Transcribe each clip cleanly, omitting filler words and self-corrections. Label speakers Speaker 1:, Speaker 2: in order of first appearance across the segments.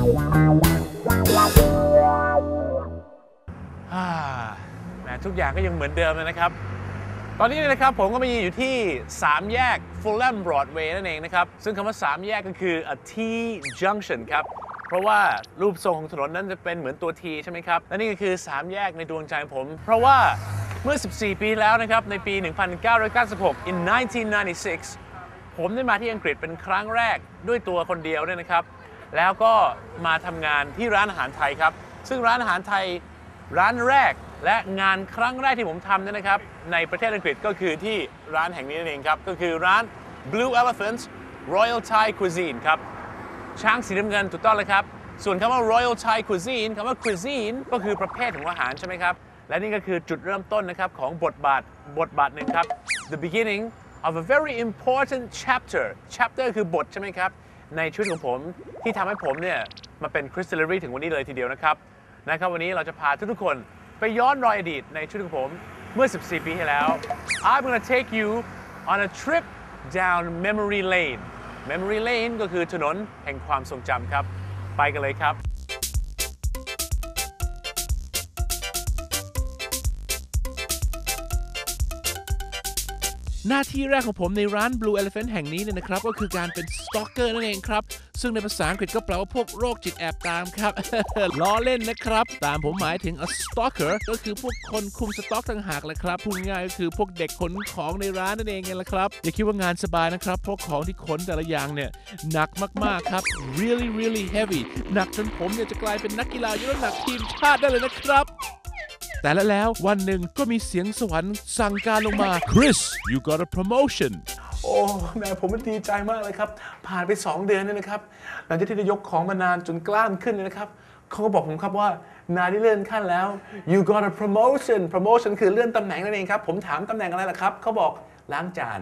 Speaker 1: แหมทุกอย่างก็ยังเหมือนเดิมเลยนะครับตอนนี้นะครับผมก็มาอยู่ที่3แยก Fulham Broadway นั่นเองนะครับซึ่งคำว่า3แยกก็คือ a T junction ครับเพราะว่ารูปทรงของถนนนั้นจะเป็นเหมือนตัว T ใช่ไหมครับและนี่ก็คือ3แยกในดวงใจผมเพราะว่าเมื่อ14ปีแล้วนะครับในปี 1996 in 1996 ผมได้มาที่อังกฤษเป็นครั้งแรกด้วยตัวคนเดียวด้วยนะครับแล้วก็มาทำงานที่ร้านอาหารไทยครับซึ่งร้านอาหารไทยร้านแรกและงานครั้งแรกที่ผมทำเนี่ยนะครับในประเทศอังกฤษก็คือที่ร้านแห่งนี้นั่นเองครับก็คือร้าน Blue Elephant Royal Thai Cuisine ครับช้างสีน้ำเงินถูกต้องเลยครับส่วนคำว่า Royal Thai Cuisine คำว่า cuisine ก็คือประเภทของอาหารใช่ไหมครับและนี่ก็คือจุดเริ่มต้นนะครับของบทบาทหนึ่งครับ the beginning of a very important chapter คือบทใช่ไหมครับในชีวิตของผมที่ทำให้ผมเนี่ยมาเป็น Christillery ถึงวันนี้เลยทีเดียวนะครับวันนี้เราจะพาทุกคนไปย้อนรอยอดีตในชีวิตของผมเมื่อ14ปีที่แล้ว I'm gonna take you on a trip down memory lane ก็คือถนนแห่งความทรงจำครับไปกันเลยครับหน้าที่แรกของผมในร้าน Blue Elephant แห่งนี้เนี่ยนะครับก็คือการเป็น stalker นั่นเองครับซึ่งในภาษาอังกฤษก็แปลว่าพวกโรคจิตแอบตามครับ ล้อเล่นนะครับตามผมหมายถึง a stalker ก็คือพวกคนคุมสต็อกต่างหากแหละครับพูดง่ายก็คือพวกเด็กขนของในร้านนั่นเองไงล่ะครับอย่าคิดว่างานสบายนะครับเพราะของที่ขนแต่ละอย่างเนี่ยหนักมากๆครับ really heavy หนักจนผมเนี่ยจะกลายเป็นนักกีฬายกน้ำหนักทีมชาติได้เลยนะครับแต่แล้ววันหนึ่งก็มีเสียงสวรรค์สั่งการลงมา Chris you got a promotion โอ้แม่ผมดีใจมากเลยครับผ่านไป2 เดือนเนี่ยนะครับหลังจากที่ได้ยกของมานานจนกล้ามขึ้นเลยนะครับเขาก็บอกผมครับว่านายได้เลื่อนขั้นแล้ว you got a promotion คือเลื่อนตำแหน่งนั่นเองครับผมถามตำแหน่งอะไรล่ะครับเขาบอกล้างจาน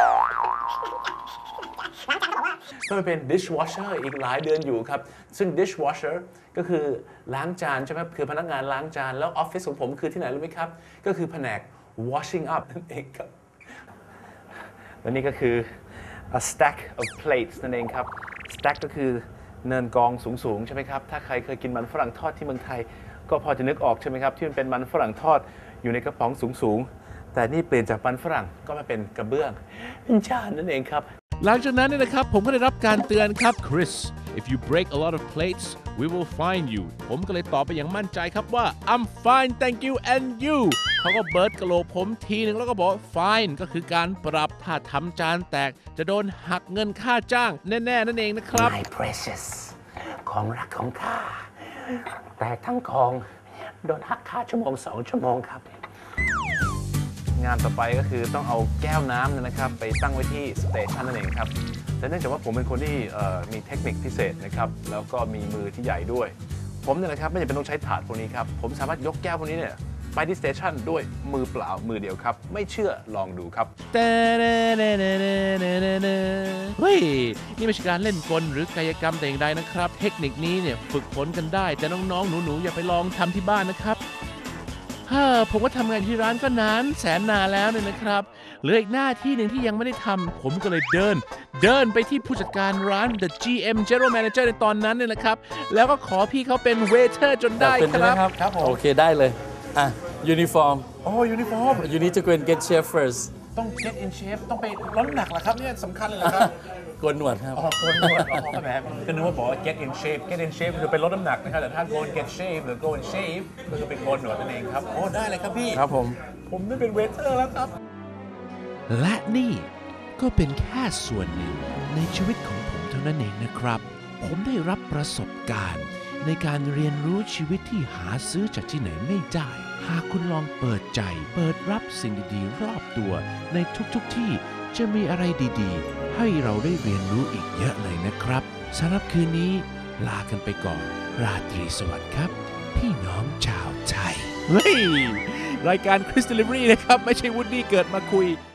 Speaker 1: ก็ไปเป็น dishwasher อีกหลายเดือนอยู่ครับซึ่ง dishwasher ก็คือล้างจานใช่ไหมคือพนักงานล้างจานแล้วออฟฟิศของผมคือที่ไหนรู้ไหมครับก็คือแผนก washing up นั่นเองครับและนี่ก็คือ a stack of plates นั่นเองครับ stack ก็คือเนินกองสูงๆใช่ไหมครับถ้าใครเคยกินมันฝรั่งทอดที่เมืองไทยก็พอจะนึกออกใช่ไหมครับที่มันเป็นมันฝรั่งทอดอยู่ในกระป๋องสูงๆแต่นี่เปลี่ยนจากมันฝรั่งก็มาเป็นกระเบื้องเป็นจานนั่นเองครับหลังจากนั้นเนี่ยนะครับผมก็ได้รับการเตือนครับ Chris if you break a lot of plates we will fine you ผมก็เลยตอบไปอย่างมั่นใจครับว่า I'm fine thank you and you เขาก็เบิร์ดกะโหลกผมทีนึงแล้วก็บอก fine ก็คือการปรับถ้าทำจานแตกจะโดนหักเงินค่าจ้างแน่ๆนั่นเองนะครับ
Speaker 2: My precious ของรักของข้าแตกทั้งกองโดนหักค่าชั่วโมง2 ชั่วโมงครับ
Speaker 1: งานต่อไปก็คือต้องเอาแก้วน้ำนะครับไปตั้งไว้ที่สเตชันนั่นเองครับแต่เนื่องจากว่าผมเป็นคนที่มีเทคนิคพิเศษนะครับแล้วก็มีมือที่ใหญ่ด้วยผมเนี่ยนะครับไม่จำเป็นต้องใช้ถาดพวกนี้ครับผมสามารถยกแก้วพวกนี้เนี่ยไปที่สเตชันด้วยมือเปล่ามือเดียวครับไม่เชื่อลองดูครับเฮ้ยนี่ไม่ใช่การเล่นกลหรือกายกรรมแต่อย่างใดนะครับเทคนิคนี้เนี่ยฝึกฝนกันได้แต่น้องๆหนูๆอย่าไปลองทำที่บ้านนะครับผมก็ทำงานที่ร้านก็นานแสนนานแล้วเนี่ยนะครับเหลืออีกหน้าที่หนึ่งที่ยังไม่ได้ทำผมก็เลยเดินไปที่ผู้จัดการร้าน The GM General Manager ในตอนนั้นเนี่ยนะครับแล้วก็ขอพี่เขาเป็นเวเทอร์จนได้ครับ
Speaker 3: โอเคได้เลยuniform
Speaker 1: uniform
Speaker 3: you need to go and get shape first
Speaker 1: ต้อง get in shape ต้องไปลดน้ำหนักเหรอครับเนี่ยสำคัญเลยเหรอครับ
Speaker 3: โกนหนวดครับ
Speaker 1: โกนหนวดแหมก็นึกว่าบอกว่า get in shape คือไปลดน้ำหนักนะครับแต่ถ้า go and get shave หรือ go and shave ก็คือไปโกนหนวดนั่นเองครับได้เลยครับพี่
Speaker 3: ครับผม
Speaker 1: ได้เป็นเวเทอร์แล้วครับและนี่ก็เป็นแค่ส่วนหนึ่งในชีวิตของผมเท่านั้นเองนะครับผมได้รับประสบการณ์ในการเรียนรู้ชีวิตที่หาซื้อจากที่ไหนไม่ได้หากคุณลองเปิดใจเปิดรับสิ่งดีๆรอบตัวในทุกที่จะมีอะไรดีๆให้เราได้เรียนรู้อีกเยอะเลยนะครับสำหรับคืนนี้ลากันไปก่อนราตรีสวัสดิ์ครับพี่น้องชาวไทยเฮ้ยรายการ Christillery นะครับไม่ใช่วูดดี้เกิดมาคุย